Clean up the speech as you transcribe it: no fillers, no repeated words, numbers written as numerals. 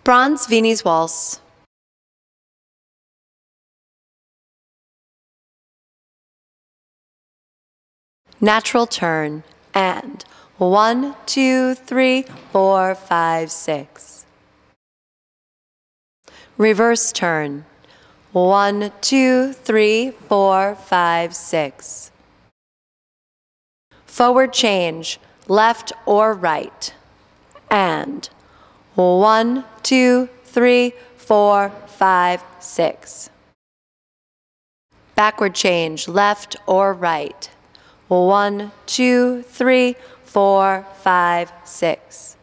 Brahms Viennese Waltz. Natural turn and 1, 2, 3, 4, 5, 6. Reverse turn 1, 2, 3, 4, 5, 6. Forward change, left or right, and 1, 2, 3, 4, 5, 6. Backward change, left or right, 1, 2, 3, 4, 5, 6.